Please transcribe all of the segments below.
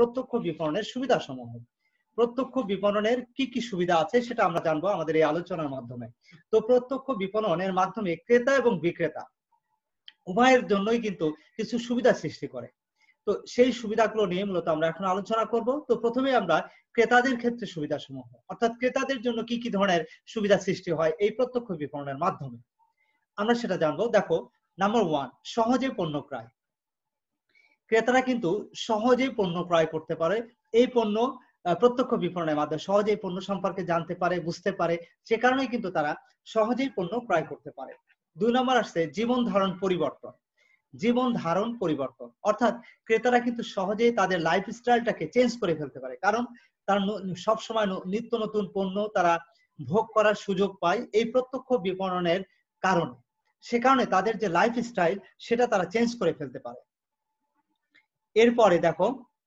প্রত্যক্ষ বিপণনের সুবিধা সমূহ। প্রত্যক্ষ বিপণনের কি কি সুবিধা আছে সেটা আমরা জানবো আমাদের এই আলোচনার মাধ্যমে। তো প্রত্যক্ষ বিপণনের মাধ্যমে ক্রেতা এবং বিক্রেতা উভয়ের জন্যই কিন্তু কিছু সুবিধা সৃষ্টি করে। তো সেই সুবিধাগুলো নিয়ে মূলত আমরা এখন আলোচনা করব। তো প্রথমে আমরা ক্রেতাদের ক্ষেত্রে সুবিধা সমূহ, অর্থাৎ ক্রেতাদের জন্য কি কি ধরনের সুবিধা সৃষ্টি হয় এই প্রত্যক্ষ বিপণনের মাধ্যমে আমরা সেটা জানবো। দেখো, নাম্বার 1, সহজে পণ্য ক্রয়। ক্রেতারা কিন্তু সহজেই পণ্য ক্রয় করতে পারে। এই পণ্য প্রত্যক্ষ বিপণনের মাধ্যমে সহজেই পণ্য সম্পর্কে জানতে পারে, বুঝতে পারে, সে কারণেই কিন্তু তারা সহজেই পণ্য ক্রয় করতে পারে। 2 নম্বর আসছে জীবন ধারণ পরিবর্তন। জীবন ধারণ পরিবর্তন অর্থাৎ ক্রেতারা কিন্তু সহজেই তাদের লাইফস্টাইলটাকে চেঞ্জ করে ফেলতে পারে, কারণ তারা সবসময় নিত্য নতুন পণ্য তারা ভোগ করার সুযোগ পায় এই প্রত্যক্ষ বিপণনের কারণে। সে কারণে তাদের যে লাইফস্টাইল সেটা তারা চেঞ্জ করে ফেলতে পারে। এরপরে দেখো,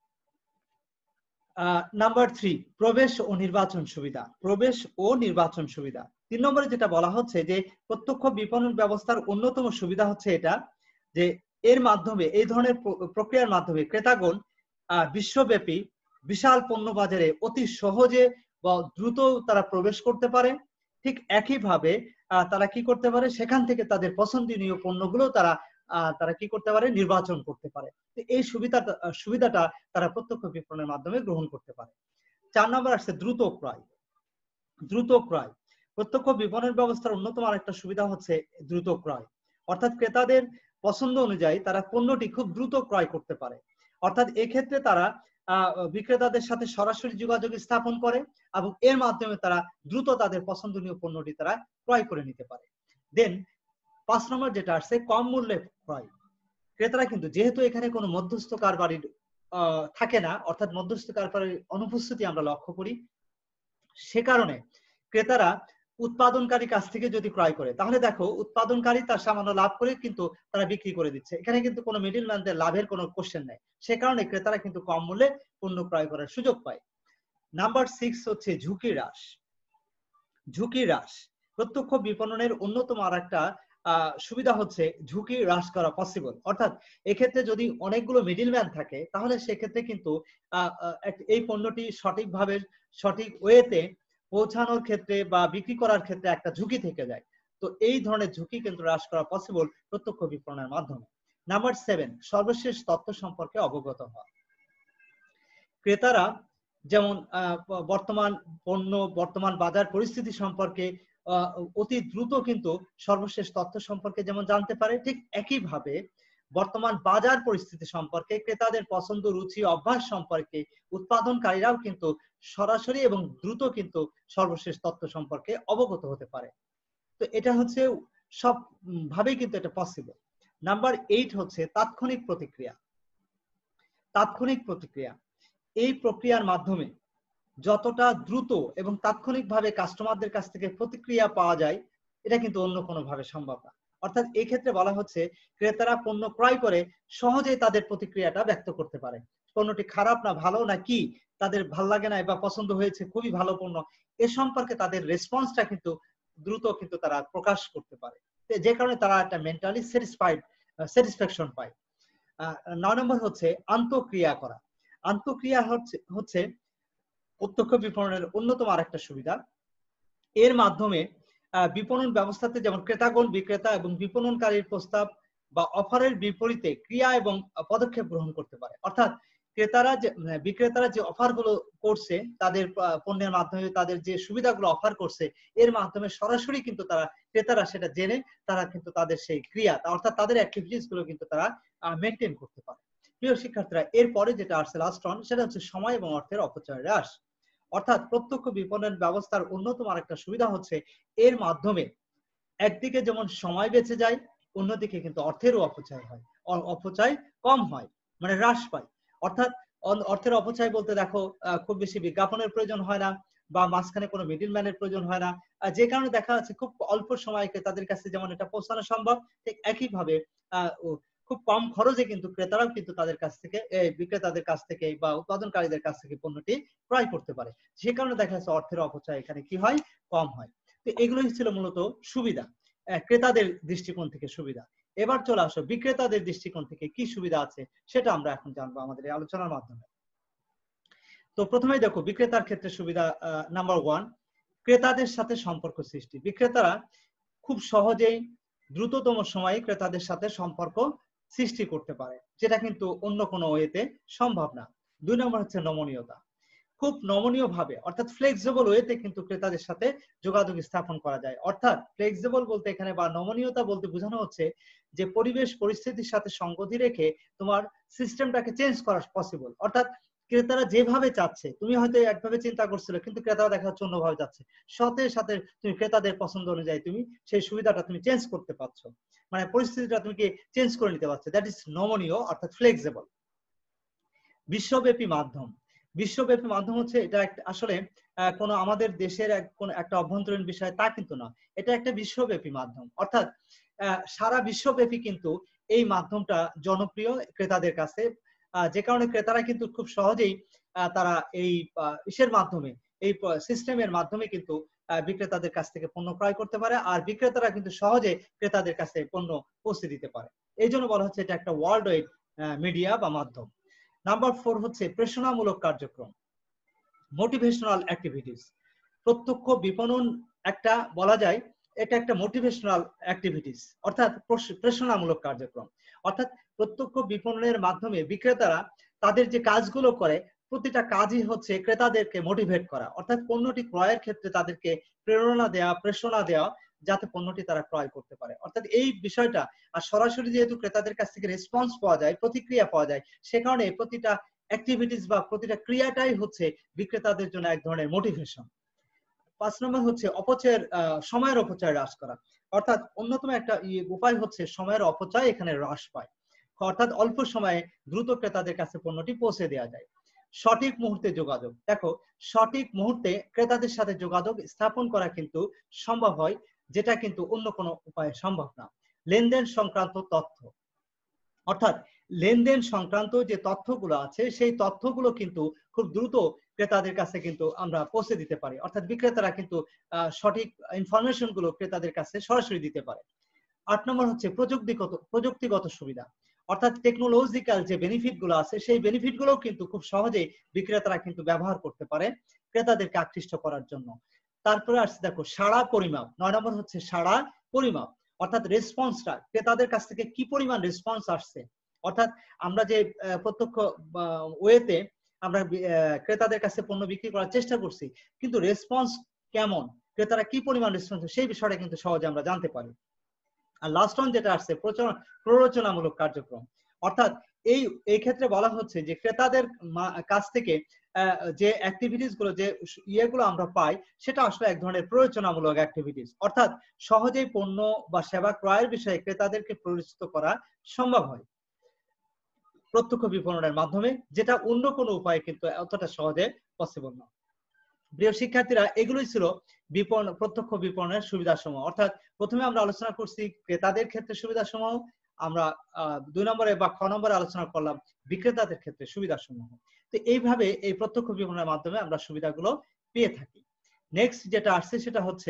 নাম্বার 3, প্রবেশ ও নির্বাচন সুবিধা। প্রবেশ ও নির্বাচন সুবিধা 3 নম্বরে যেটা বলা হচ্ছে যে প্রত্যক্ষ বিপণন ব্যবস্থার অন্যতম সুবিধা হচ্ছে এটা যে এর মাধ্যমে, এই ধরনের প্রক্রিয়ার মাধ্যমে ক্রেতাগণ বিশ্বব্যাপী বিশাল পণ্য বাজারে অতি সহজে বা দ্রুত তারা প্রবেশ করতে পারে। ঠিক একইভাবে তারা কি করতে পারে, সেখান থেকে তাদের পছন্দনীয় পণ্যগুলো তারা কি করতে পারে, নির্বাচন করতে পারে। এই সুবিধাটা তারা প্রত্যক্ষ বিপণনের মাধ্যমে গ্রহণ করতে পারে। 4 নম্বর আসছে দ্রুত ক্রয়। দ্রুত ক্রয় প্রত্যক্ষ বিপণন ব্যবস্থার অন্যতম আরেকটা সুবিধা হচ্ছে দ্রুত ক্রয়, অর্থাৎ ক্রেতাদের পছন্দ অনুযায়ী তারা পণ্যটি খুব দ্রুত ক্রয় করতে পারে। অর্থাৎ এক্ষেত্রে তারা বিক্রেতাদের সাথে সরাসরি যোগাযোগ স্থাপন করে এবং এর মাধ্যমে তারা দ্রুত তাদের পছন্দনীয় পণ্যটি তারা ক্রয় করে নিতে পারে। দেন 5 নম্বর যেটা আসছে কম মূল্যে ক্রয়। ক্রেতারা কিন্তু, যেহেতু এখানে কোনো মধ্যস্থ কারবারির থাকে না, অর্থাৎ মধ্যস্থ কারবারির অনুপস্থিতি আমরা লক্ষ্য করি, সে কারণে ক্রেতারা উৎপাদনকারী কাছ থেকে যদি ক্রয় করে তাহলে দেখো উৎপাদনকারী তার সামান্য লাভ করে কিন্তু তারা বিক্রি করে দিচ্ছে, এখানে কিন্তু কোনো মিডল ম্যানদের লাভের কোনো কোশ্চেন নেই। সে কারণে ক্রেতারা কিন্তু কম মূল্যে পণ্য ক্রয় করার সুযোগ পায়। নাম্বার 6 হচ্ছে ঝুঁকি হ্রাস। ঝুঁকি হ্রাস প্রত্যক্ষ বিপণনের অন্যতম আরেকটা সুবিধা হচ্ছে ঝুঁকি হ্রাস করা পসিবল। অর্থাৎ এক্ষেত্রে যদি অনেকগুলো মিডলম্যান থাকে তাহলে সেক্ষেত্রে কিন্তু এই পণ্যটি সঠিকভাবে সঠিক ওয়েতে পৌঁছানোর ক্ষেত্রে বা বিক্রি করার ক্ষেত্রে একটা ঝুঁকি থেকে যায়। তো এই ধরনের ঝুঁকি কিন্তু হ্রাস করা পসিবল প্রত্যক্ষ বিপণনের মাধ্যমে। নাম্বার 7, সর্বশেষ তথ্য সম্পর্কে অবগত হওয়া। ক্রেতারা যেমন বর্তমান পণ্য, বর্তমান বাজার পরিস্থিতি সম্পর্কে অতি দ্রুত কিন্তু সর্বশেষ তথ্য সম্পর্কে যেমন জানতে পারে, ঠিক একইভাবে বর্তমান বাজার পরিস্থিতি সম্পর্কে, ক্রেতাদের পছন্দ, রুচি, অভ্যাস সম্পর্কে উৎপাদনকারীরাও কিন্তু সরাসরি এবং দ্রুত কিন্তু সর্বশেষ তথ্য সম্পর্কে অবগত হতে পারে। তো এটা হচ্ছে সব ভাবেই কিন্তু এটা পসিবল। নাম্বার 8 হচ্ছে তাৎক্ষণিক প্রতিক্রিয়া। তাৎক্ষণিক প্রতিক্রিয়া এই প্রক্রিয়ার মাধ্যমে যতটা দ্রুত এবং তাৎক্ষণিকভাবে কাস্টমারদের কাছ থেকে প্রতিক্রিয়া পাওয়া যায় এটা কিন্তু অন্য কোনো ভাবে সম্ভব না। অর্থাৎ এই ক্ষেত্রে বলা হচ্ছে ক্রেতারা পণ্য ক্রয় করে সহজেই তাদের প্রতিক্রিয়াটা ব্যক্ত করতে পারে, পণ্যটি খারাপ না ভালো না কি, তাদের ভাল লাগে না বা পছন্দ হয়েছে, খুবই ভালো পণ্য, এ সম্পর্কে তাদের রেসপন্সটা কিন্তু দ্রুত কিন্তু তারা প্রকাশ করতে পারে, যে কারণে তারা একটা মেন্টালি স্যাটিসফ্যাকশন পায়। 9 নম্বর হচ্ছে আন্তঃক্রিয়া করা। আন্তঃক্রিয়া হচ্ছে প্রত্যক্ষ বিপণনের অন্যতম আরেকটা সুবিধা। এর মাধ্যমে বিপণন ব্যবস্থাতে যেমন ক্রেতাগণ বিক্রেতা এবং বিপণনকারীর প্রস্তাব বা অফারের বিপরীতে ক্রিয়া এবং পদক্ষেপ গ্রহণ করতে পারে। অর্থাৎ বিক্রেতারা যে অফারগুলো করছে, তাদের পণ্যের মাধ্যমে তাদের যে সুবিধাগুলো অফার করছে, এর মাধ্যমে সরাসরি কিন্তু ক্রেতারা সেটা জেনে তারা কিন্তু তাদের সেই ক্রিয়া অর্থাৎ তাদের অ্যাক্টিভিটিস গুলো কিন্তু তারা মেনটেন করতে পারে। প্রিয় শিক্ষার্থীরা, এরপরে যেটা আসছে লাস্ট ওয়ান, সেটা হচ্ছে সময় এবং অর্থের অপচয় হ্রাস। অর্থাৎ প্রত্যক্ষ বিপণন ব্যবস্থার অন্যতম আরেকটা সুবিধা হচ্ছে এর মাধ্যমে একদিকে যেমন সময় বেঁচে যায়, অন্যদিকে কিন্তু অর্থেরও অপচয় হয়, অপচয় কম হয়, মানে হ্রাস পায়। অর্থাৎ অর্থের অপচয় বলতে দেখো খুব বেশি বিজ্ঞাপনের প্রয়োজন হয় না বা মাঝখানে কোনো মিডল ম্যানের প্রয়োজন হয় না, যে কারণে দেখা যাচ্ছে খুব অল্প সময়কে তাদের কাছে যেমন এটা পৌঁছানো সম্ভব, ঠিক একইভাবে খুব কম খরচে কিন্তু ক্রেতারাও কিন্তু তাদের কাছ থেকে বিক্রেতাদের কাছ থেকে বা উৎপাদনকারীদের কাছ থেকে পণ্যটি ক্রয় করতে পারে। সে কারণে দেখা যাচ্ছে অর্থের অপচয় এখানে কি হয়, কম হয়। তো এগুলোই ছিল মূলত সুবিধা, ক্রেতাদের দৃষ্টিকোণ থেকে সুবিধা। এবার চলে আসো বিক্রেতাদের দৃষ্টিকোণ থেকে কি সুবিধা আছে সেটা আমরা এখন জানবো আমাদের এই আলোচনার মাধ্যমে। তো প্রথমেই দেখো বিক্রেতার ক্ষেত্রে সুবিধা নাম্বার 1, ক্রেতাদের সাথে সম্পর্ক সৃষ্টি। বিক্রেতারা খুব সহজেই দ্রুততম সময়ে ক্রেতাদের সাথে সম্পর্ক সৃষ্টি করতে পারে, যেটা কিন্তু অন্য কোনো ওয়েতে সম্ভব না। 2 নম্বর হচ্ছে নমনীয়তা। খুব নমনীয় ভাবে অর্থাৎ ফ্লেক্সিবল ওয়েতে কিন্তু ক্রেতাদের সাথে যোগাযোগ স্থাপন করা যায়। অর্থাৎ ফ্লেক্সিবল বলতে এখানে বা নমনীয়তা বলতে বোঝানো হচ্ছে যে পরিবেশ পরিস্থিতির সাথে সঙ্গতি রেখে তোমার সিস্টেমটাকে চেঞ্জ করা পসিবল। অর্থাৎ ক্রেতারা যেভাবে চাচ্ছে, তুমি হয়তো একভাবে চিন্তা করছিলে কিন্তু ক্রেতারা দেখা যাচ্ছে অন্যভাবে যাচ্ছে, সাথে সাথে তুমি ক্রেতাদের পছন্দ অনুযায়ী তুমি সেই সুবিধাটা তুমি চেঞ্জ করতে পারছো, মানে পরিস্থিতিটা তুমি কি চেঞ্জ করে নিতে পারছো। দ্যাট ইজ নমনীয় অর্থাৎ ফ্লেক্সিবল। বিশ্বব্যাপী মাধ্যম। বিশ্বব্যাপী মাধ্যম হচ্ছে এটা আসলে কোনো আমাদের দেশের কোন একটা অভ্যন্তরীণ বিষয় তা কিন্তু না, এটা একটা বিশ্বব্যাপী মাধ্যম। অর্থাৎ সারা বিশ্বব্যাপী কিন্তু এই মাধ্যমটা জনপ্রিয় ক্রেতাদের কাছে, যে কারণে ক্রেতারা কিন্তু খুব সহজেই তারা এই ইসের মাধ্যমে, এই সিস্টেমের মাধ্যমে কিন্তু বিক্রেতাদের কাছ থেকে পণ্য ক্রয় করতে পারে, আর বিক্রেতারা কিন্তু সহজে ক্রেতাদের কাছে পণ্য পৌঁছে দিতে পারে। এই জন্য বলা হচ্ছে এটা একটা ওয়ার্ল্ড ওয়াইড মিডিয়া বা মাধ্যম। নাম্বার 4 হচ্ছে প্রেরণামূলক কার্যক্রম, মোটিভেশনাল অ্যাক্টিভিটিস। প্রত্যক্ষ বিপণন একটা বলা যায় এটা একটা মোটিভেশনাল অ্যাক্টিভিটিস, অর্থাৎ প্রেরণামূলক কার্যক্রম। অর্থাৎ প্রত্যক্ষ বিপণনের মাধ্যমে বিক্রেতারা তাদের যে কাজগুলো করে প্রতিটা কাজই হচ্ছে ক্রেতাদেরকে মোটিভেট করা, অর্থাৎ পণ্যটি ক্রয়ের ক্ষেত্রে তাদেরকে প্রেরণা দেওয়া, প্রেরণা দেওয়া, যাতে পণ্যটি তারা ক্রয় করতে পারে। অর্থাৎ এই বিষয়টা, আর সরাসরি যেহেতু ক্রেতাদের কাছ থেকে রেসপন্স পাওয়া যায়, প্রতিক্রিয়া পাওয়া যায়, সে কারণে প্রতিটা অ্যাক্টিভিটিস বা প্রতিটা ক্রিয়াটাই হচ্ছে বিক্রেতাদের জন্য এক ধরনের মোটিভেশন। 5 নম্বর হচ্ছে অপচয়ের সময়ের অপচয় হ্রাস করা। অর্থাৎ অন্যতম একটা উপায় হচ্ছে সময়ের অপচয় এখানে হ্রাস পায়, অর্থাৎ অল্প সময়ে দ্রুত ক্রেতাদের কাছে পণ্যটি পৌঁছে দেওয়া যায়। সঠিক মুহূর্তে যোগাযোগ। দেখো সঠিক মুহূর্তে ক্রেতাদের সাথে যোগাযোগ স্থাপন করা কিন্তু সম্ভব হয়, যেটা কিন্তু অন্য কোনো উপায়ে সম্ভব না। লেনদেন সংক্রান্ত তথ্য, অর্থাৎ লেনদেন সংক্রান্ত যে তথ্যগুলো আছে সেই তথ্যগুলো কিন্তু খুব দ্রুত ক্রেতাদের কাছে কিন্তু আমরা পৌঁছে দিতে পারি, অর্থাৎ বিক্রেতারা কিন্তু সঠিক ইনফরমেশন গুলো ক্রেতাদের কাছে সরাসরি দিতে পারে। 8 নম্বর হচ্ছে প্রযুক্তিগত সুবিধা, অর্থাৎ টেকনোলজিক্যাল যে বেনিফিট গুলো আছে সেই বেনিফিট গুলো কিন্তু খুব সহজেই বিক্রেতারা কিন্তু ব্যবহার করতে পারে ক্রেতাদেরকে আকৃষ্ট করার জন্য। তারপরে আসছে দেখো সাড়া পরিমাপ। 9 নম্বর হচ্ছে সাড়া পরিমাপ, অর্থাৎ রেসপন্সটা ক্রেতাদের কাছ থেকে কি পরিমাণ রেসপন্স আসছে। অর্থাৎ আমরা যে প্রত্যক্ষ ওয়েতে আমরা ক্রেতাদের কাছে পণ্য বিক্রি করার চেষ্টা করছি, কিন্তু রেসপন্স কেমন, ক্রেতারা কি পরিমাণ রেসপন্স, সেই বিষয়টা কিন্তু সহজে আমরা জানতে পারি। আর লাস্ট অন যেটা আসছে প্ররোচনামূলক কার্যক্রম, অর্থাৎ এই ক্ষেত্রে বলা হচ্ছে যে ক্রেতাদের কাছ থেকে যে অ্যাক্টিভিটিস গুলো, যে ইয়েগুলো আমরা পাই, সেটা আসলে এক ধরনের প্ররোচনামূলক অ্যাক্টিভিটিস। অর্থাৎ সহজেই পণ্য বা সেবা ক্রয়ের বিষয়ে ক্রেতাদেরকে পরিচিত করা সম্ভব হয় প্রত্যক্ষ বিপণনের মাধ্যমে, যেটা অন্য কোনো উপায়ে কিন্তু অতটা সহজে পসিবল না। প্রিয় শিক্ষার্থীরা, এগুলোই ছিল প্রত্যক্ষ বিপণনের সুবিধাসমূহ। অর্থাৎ প্রথমে আমরা আলোচনা করছি ক্রেতাদের ক্ষেত্রে সুবিধাসমূহ, আমরা 2 নম্বরে বা খ নম্বরে আলোচনা করলাম বিক্রেতাদের ক্ষেত্রে সুবিধাসমূহ। তো এইভাবে এই প্রত্যক্ষ বিপণনের মাধ্যমে আমরা সুবিধাগুলো পেয়ে থাকি। নেক্সট যেটা আসছে সেটা হচ্ছে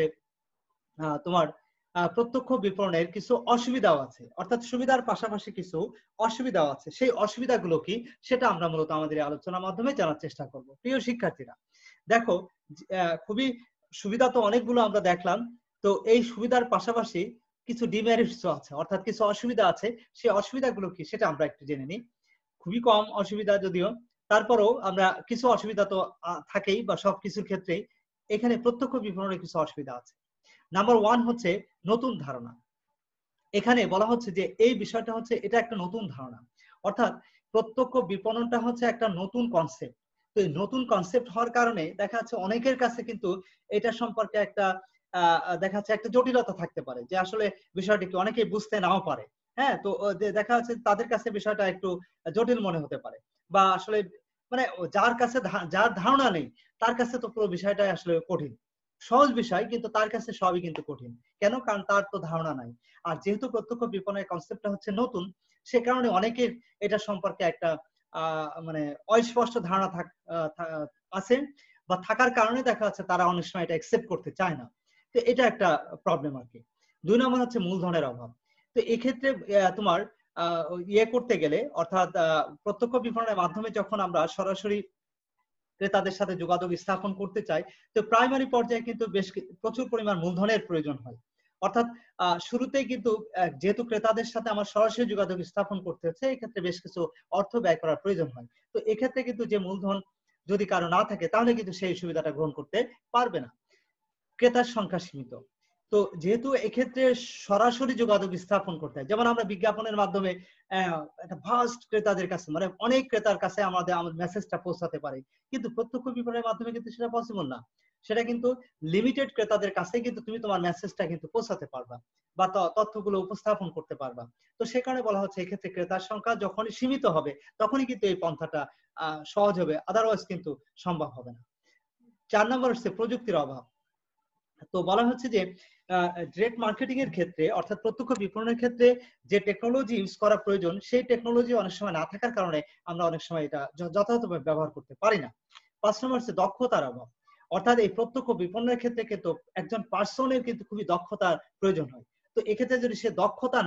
তোমার প্রত্যক্ষ বিপণনের কিছু অসুবিধাও আছে, অর্থাৎ সুবিধার পাশাপাশি কিছু অসুবিধাও আছে। সেই অসুবিধাগুলো কি সেটা আমরা মূলত আমাদের আলোচনার মাধ্যমে জানার চেষ্টা করব। প্রিয় শিক্ষার্থীরা, দেখো খুবই সুবিধা তো অনেকগুলো আমরা দেখলাম, তো এই সুবিধার পাশাপাশি কিছু ডিমেরিটসও আছে, অর্থাৎ কিছু অসুবিধা আছে। সেই অসুবিধাগুলো কি সেটা আমরা একটু জেনে নিই। খুবই কম অসুবিধা যদিও, তারপরেও আমরা কিছু অসুবিধা তো থাকেই বা সবকিছুর ক্ষেত্রেই, এখানে প্রত্যক্ষ বিপণনের কিছু অসুবিধা আছে। নাম্বার 1 হচ্ছে নতুন ধারণা। এখানে বলা হচ্ছে যে এই বিষয়টা হচ্ছে এটা একটা নতুন ধারণা, অর্থাৎ প্রত্যক্ষ বিপণনটা হচ্ছে একটা নতুন কনসেপ্ট। তো এই নতুন কনসেপ্ট হওয়ার কারণে দেখা যাচ্ছে অনেকের কাছে কিন্তু এটা সম্পর্কে একটা দেখা যাচ্ছে একটা জটিলতা থাকতে পারে, যে আসলে বিষয়টি কি অনেকেই বুঝতে নাও পারে। হ্যাঁ, তো দেখা যাচ্ছে তাদের কাছে বিষয়টা একটু জটিল মনে হতে পারে, বা আসলে মানে যার ধারণা নেই তার কাছে তো পুরো বিষয়টাই আসলে কঠিন। সহজ বিষয় কিন্তু তার কাছে সবই কিন্তু কঠিন। কেন? কারণ তার তো ধারণা নাই। আর যেহেতু প্রত্যক্ষ বিপণনের কনসেপ্টটা হচ্ছে নতুন, সে কারণে অনেকের এটা সম্পর্কে একটা মানে অস্পষ্ট ধারণা আছে, বা থাকার কারণে দেখা যাচ্ছে তারা অনেক সময় এটা অ্যাকসেপ্ট করতে চায় না। তো এটা একটা প্রবলেম আর কি। 2 নম্বর হচ্ছে মূলধনের অভাব। তো এক্ষেত্রে তোমার ইয়ে করতে গেলে, অর্থাৎ প্রত্যক্ষ বিপণনের মাধ্যমে যখন আমরা সরাসরি ক্রেতাদের সাথে যোগাযোগ স্থাপন করতে চায়, তো প্রাইমারি পর্যায়ে কিন্তু প্রচুর পরিমাণ মূলধনের প্রয়োজন হয়। অর্থাৎ শুরুতেই কিন্তু যেহেতু ক্রেতাদের সাথে আমার সরাসরি যোগাযোগ স্থাপন করতে হচ্ছে, এক্ষেত্রে বেশ কিছু অর্থ ব্যয় করার প্রয়োজন হয়। তো এক্ষেত্রে কিন্তু যে মূলধন যদি কারো না থাকে, তাহলে কিন্তু সেই সুবিধাটা গ্রহণ করতে পারবে না। ক্রেতার সংখ্যা সীমিত। তো যেহেতু এক্ষেত্রে সরাসরি যোগাযোগ স্থাপন করতে হয়, যেমন আমরা বিজ্ঞাপনের মাধ্যমে একটা ভাস্ট ক্রেতাদের কাছে, মানে অনেক ক্রেতার কাছে আমাদের মেসেজটা পৌঁছাতে পারে, কিন্তু প্রত্যক্ষ বিপণনের মাধ্যমে কিন্তু সেটা পসিবল না। সেটা কিন্তু লিমিটেড ক্রেতাদের কাছে কিন্তু তুমি তোমার মেসেজটা কিন্তু পৌঁছাতে পারবা বা তথ্যগুলো উপস্থাপন করতে পারবা। তো সে কারণে বলা হচ্ছে এক্ষেত্রে ক্রেতার সংখ্যা যখনই সীমিত হবে, তখনই কিন্তু এই পন্থাটা সহজ হবে, আদারওয়াইজ কিন্তু সম্ভব হবে না। 4 নম্বর হচ্ছে প্রযুক্তির অভাব। তো বলা হচ্ছে যে ডিরেক্ট মার্কেটিং এর ক্ষেত্রে, অর্থাৎ প্রত্যক্ষ বিপণনের ক্ষেত্রে যে টেকনোলজি ইউজ করা প্রয়োজন, সেই টেকনোলজি অনেক সময় না থাকার কারণে আমরা অনেক সময় এটা যথাযথভাবে ব্যবহার করতে পারি না। 5 নম্বর হচ্ছে দক্ষতার অভাব। অর্থাৎ এই প্রত্যক্ষ বিপণনের ক্ষেত্রে কিন্তু একজন পার্সনের কিন্তু খুবই দক্ষতার প্রয়োজন হয়। তো এক্ষেত্রে যদি সে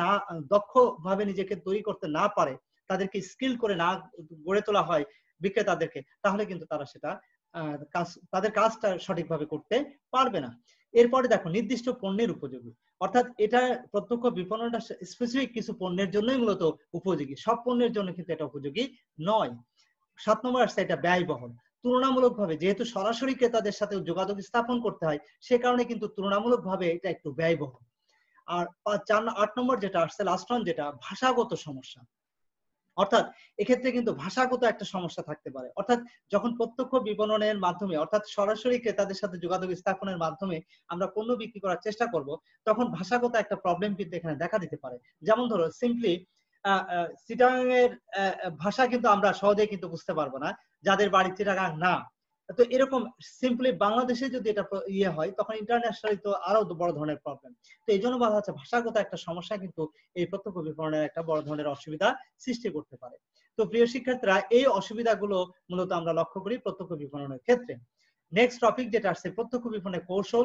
দক্ষভাবে নিজেকে তৈরি করতে না পারে, তাদেরকে স্কিল করে না গড়ে তোলা হয় বিক্রেতাদেরকে, তাহলে কিন্তু তারা সেটা তাদের কাজটা সঠিকভাবে করতে পারবে না। এরপরে দেখো নির্দিষ্ট পণ্যের উপযোগী, অর্থাৎ এটা প্রত্যক্ষ বিপণনটা স্পেসিফিক কিছু পণ্যের জন্যই মূলত উপযোগী, সব পণ্যের জন্য কিন্তু এটা উপযোগী নয়। 7 নম্বর আসছে এটা ব্যয়বহুল। তুলনামূলকভাবে যেহেতু সরাসরি ক্রেতাদের সাথে যোগাযোগ স্থাপন করতে হয়, সে কারণে কিন্তু তুলনামূলকভাবে এটা একটু ব্যয়বহুল। আর 8 নম্বর যেটা আসছে লাস্ট ওয়ান, যেটা ভাষাগত সমস্যা। অর্থাৎ এক্ষেত্রে কিন্তু ভাষাগত একটা সমস্যা থাকতে পারে। অর্থাৎ যখন প্রত্যক্ষ বিপণনের মাধ্যমে, অর্থাৎ সরাসরি ক্রেতাদের সাথে যোগাযোগ স্থাপনের মাধ্যমে আমরা পণ্য বিক্রি করার চেষ্টা করব, তখন ভাষাগত একটা প্রবলেম কিন্তু এখানে দেখা দিতে পারে। যেমন ধরো সিম্পলি চিটাগাং এর ভাষা কিন্তু আমরা সহজেই কিন্তু বুঝতে পারবো না, যাদের বাড়ি চিটাগাং না। তো এরকম সিম্পলি বাংলাদেশে যদি এটা হয়, তখন ইন্টারন্যাশনালি তো আরো বড় ধরনের প্রবলেম। তো এই জন্য বলা হচ্ছে ভাষাগত একটা সমস্যা কিন্তু এই প্রত্যক্ষ বিপণনের একটা বড় ধরনের অসুবিধা সৃষ্টি করতে পারে। তো প্রিয় শিক্ষার্থীরা, এই অসুবিধাগুলো মূলত আমরা লক্ষ্য করি প্রত্যক্ষ বিপণনের ক্ষেত্রে। নেক্সট টপিক যেটা আসছে প্রত্যক্ষ বিপণনের কৌশল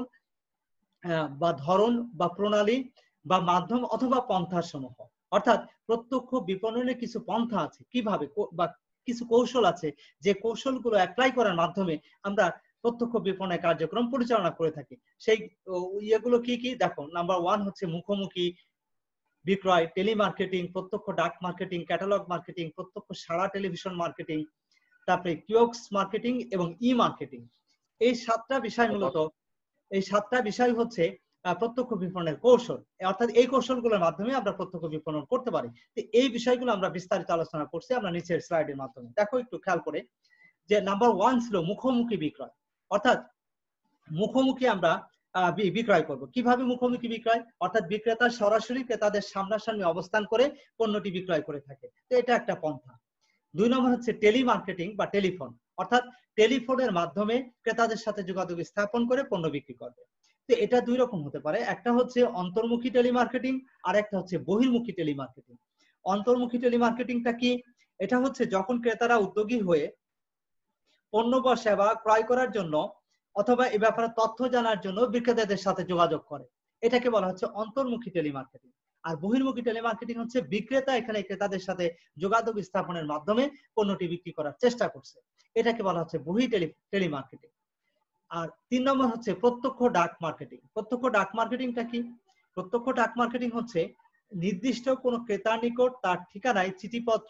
বা ধরন বা প্রণালী বা মাধ্যম অথবা পন্থা সমূহ। অর্থাৎ প্রত্যক্ষ বিপণনের কিছু পন্থা আছে, কিভাবে বা কিছু কৌশল আছে, যে কৌশলগুলো অ্যাপ্লাই করার মাধ্যমে আমরা প্রত্যক্ষ বিপণনের কার্যক্রম পরিচালনা করে থাকি। সেই ইয়েগুলো কি কি দেখো। নাম্বার 1 হচ্ছে মুখোমুখি বিক্রয়, টেলিমার্কেটিং, প্রত্যক্ষ ডাক মার্কেটিং, ক্যাটালগ মার্কেটিং, প্রত্যক্ষ সারা টেলিভিশন মার্কেটিং, তারপরে কিওস্ক মার্কেটিং এবং ই মার্কেটিং। এই 7টা বিষয় মূলত, এই 7টা বিষয় হচ্ছে প্রত্যক্ষ বিপণনের কৌশল। অর্থাৎ এই কৌশলগুলোর মাধ্যমে আমরা প্রত্যক্ষ বিপণন করতে পারি। তো এই বিষয়গুলো আমরা বিস্তারিত আলোচনা করছি আমরা নিচের স্লাইডের মাধ্যমে। দেখো একটু খেয়াল করে, যে নাম্বার 1 ছিল মুখোমুখি বিক্রয়। অর্থাৎ মুখোমুখি আমরা বিক্রয় করব। কিভাবে মুখোমুখি বিক্রয়? অর্থাৎ বিক্রেতা সরাসরি ক্রেতাদের সামনাসামনি অবস্থান করে পণ্যটি বিক্রয় করে থাকে। তো এটা একটা পন্থা। 2 নম্বর হচ্ছে টেলিমার্কেটিং বা টেলিফোন। অর্থাৎ টেলিফোনের মাধ্যমে ক্রেতাদের সাথে যোগাযোগ স্থাপন করে পণ্য বিক্রি করবে। তো এটা দুই রকম হতে পারে, একটা হচ্ছে অন্তর্মুখী টেলিমার্কেটিং আর একটা হচ্ছে বহির্মুখী টেলিমার্কেটিং। অন্তর্মুখী টেলিমার্কেটিংটা কি? এটা হচ্ছে যখন ক্রেতারা উদ্যোগী হয়ে পণ্য বা সেবা ক্রয় করার জন্য অথবা এ ব্যাপারে তথ্য জানার জন্য বিক্রেতাদের সাথে যোগাযোগ করে, এটাকে বলা হচ্ছে অন্তর্মুখী টেলিমার্কেটিং। আর বহির্মুখী টেলিমার্কেটিং হচ্ছে বিক্রেতা এখানে ক্রেতাদের সাথে যোগাযোগ স্থাপনের মাধ্যমে পণ্যটি বিক্রি করার চেষ্টা করছে, এটাকে বলা হচ্ছে টেলিমার্কেটিং। আর 3 নম্বর হচ্ছে প্রত্যক্ষ ডাক মার্কেটিং। প্রত্যক্ষ ডাক মার্কেটিংটা কি? প্রত্যক্ষ ডাক মার্কেটিং হচ্ছে নির্দিষ্ট কোনো ক্রেতার নিকট তার ঠিকানায় চিঠিপত্র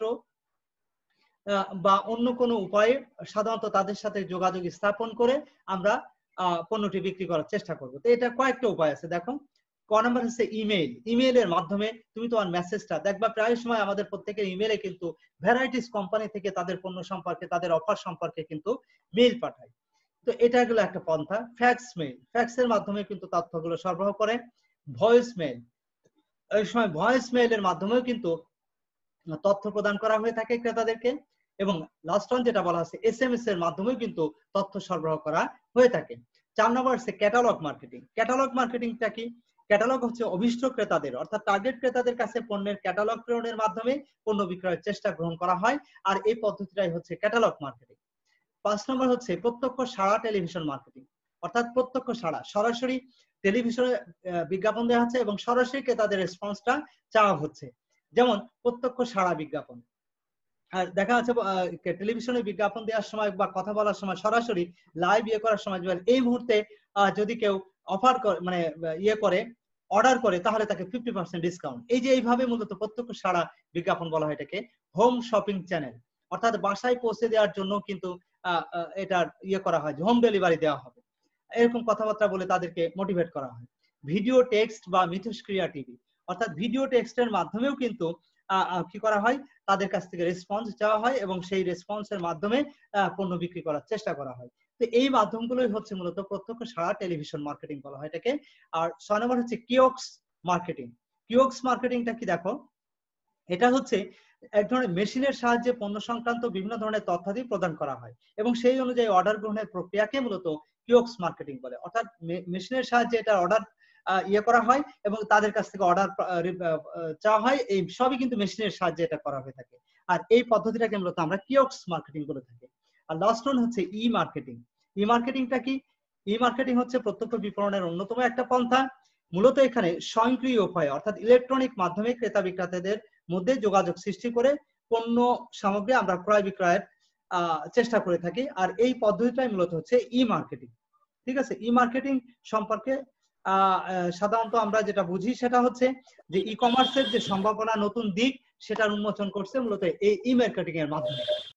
বা অন্য কোনো উপায়ে সাধারণত তাদের সাথে যোগাযোগ স্থাপন করে আমরা পণ্যটি বিক্রি করার চেষ্টা করব। তো এটা কয়েকটা উপায় আছে। দেখো, ক নাম্বার হচ্ছে ইমেইল। ইমেইলের মাধ্যমে তুমি তোমার মেসেজটা দেখবা, প্রায় সময় আমাদের প্রত্যেকের ইমেইলে কিন্তু ভ্যারাইটিস কোম্পানি থেকে তাদের পণ্য সম্পর্কে, তাদের অফার সম্পর্কে কিন্তু মেইল পাঠায়। তো এটা গেল একটা পন্থা। ফ্যাক্স মেইল, ফ্যাক্সের মাধ্যমে কিন্তু তথ্যগুলো সরবরাহ করে। ভয়েস মেইল, এই সময় ভয়েস মেইলের মাধ্যমেও কিন্তু তথ্য প্রদান করা হয়ে থাকে ক্রেতাদেরকে। এবং লাস্ট ওয়ান যেটা বলা হচ্ছে এসএমএস এর মাধ্যমেও কিন্তু তথ্য সরবরাহ করা হয়ে থাকে। 4 নম্বর হচ্ছে ক্যাটালগ মার্কেটিং। ক্যাটালগ মার্কেটিংটা কি? ক্যাটালগ হচ্ছে অভিষ্ট ক্রেতাদের, অর্থাৎ টার্গেট ক্রেতাদের কাছে পণ্যের ক্যাটালগ প্রেরণের মাধ্যমে পণ্য বিক্রয়ের চেষ্টা গ্রহণ করা হয়, আর এই পদ্ধতিটাই হচ্ছে ক্যাটালগ মার্কেটিং। 5 নম্বর হচ্ছে প্রত্যক্ষ সাড়া টেলিভিশন মার্কেটিং। অর্থাৎ প্রত্যক্ষ সাড়া, সরাসরি টেলিভিশনে বিজ্ঞাপন দেওয়া হচ্ছে এবং সরাসরি ক্রেতাদের রেসপন্সটা চাওয়া হচ্ছে। যেমন প্রত্যক্ষ সাড়া বিজ্ঞাপন। আর দেখা যাচ্ছে টেলিভিশনে বিজ্ঞাপন দেওয়ার সময় বা কথা বলার সময় সরাসরি লাইভ করার সময় এই মুহূর্তে যদি কেউ অফার করে মানে করে অর্ডার করে তাহলে তাকে 50% ডিসকাউন্ট। এই যে এইভাবে মূলত প্রত্যক্ষ সাড়া বিজ্ঞাপন বলা হয় এটাকে। হোম শপিং চ্যানেল অর্থাৎ বাসায় পৌঁছে দেওয়ার জন্য কিন্তু এটার করা হয়, হোম ডেলিভারি দেওয়া হবে, এরকম কথাবার্তা বলে তাদেরকে মোটিভেট করা হয়। ভিডিও টেক্সট বা মিথস্ক্রিয়া টিভি অর্থাৎ ভিডিও টেক্সটের মাধ্যমেও কিন্তু কি করা হয়, তাদের কাছ থেকে রেসপন্স চাওয়া হয় এবং সেই রেসপন্সের মাধ্যমে পণ্য বিক্রি করার চেষ্টা করা হয়। তো এই মাধ্যমগুলোই হচ্ছে মূলত প্রত্যক্ষ সাড়া টেলিভিশন মার্কেটিং বলা হয় এটাকে। আর 6 নম্বর হচ্ছে কিওস্ক মার্কেটিং। কিওস্ক মার্কেটিংটা কি দেখো, এটা হচ্ছে এক ধরনের মেশিনের সাহায্যে পণ্য সংক্রান্ত বিভিন্ন ধরনের তথ্যাদি প্রদান করা হয় এবং সেই অনুযায়ী অর্ডার গ্রহণের প্রক্রিয়াকে মূলত কিওস্ক মার্কেটিং বলে। অর্থাৎ মেশিনের সাহায্যে এটা অর্ডার করা হয় এবং তাদের কাছ থেকে অর্ডার চাওয়া হয়, এই সবই কিন্তু মেশিনের সাহায্যে এটা করা হয়ে থাকে। আর এই পদ্ধতিটাকে মূলত আমরা কিওস্ক মার্কেটিং বলে থাকি। আর লাস্ট ওয়ান হচ্ছে ই মার্কেটিং। ই মার্কেটিংটা কি? ই মার্কেটিং হচ্ছে প্রত্যক্ষ বিপণনের অন্যতম একটা পন্থা। মূলত এখানে স্বয়ংক্রিয় উপায় অর্থাৎ ইলেকট্রনিক মাধ্যমে ক্রেতা বিক্রেতাদের মধ্যে যোগাযোগ সৃষ্টি করে পণ্য সামগ্রী আমরা ক্রয় বিক্রয়ের চেষ্টা করে থাকি। আর এই পদ্ধতিটাই মূলত হচ্ছে ই মার্কেটিং। ঠিক আছে, ই মার্কেটিং সম্পর্কে সাধারণত আমরা যেটা বুঝি সেটা হচ্ছে যে ই কমার্সের যে সম্ভাবনা নতুন দিক সেটার উন্মোচন করছে মূলত এই ই মার্কেটিং এর মাধ্যমে।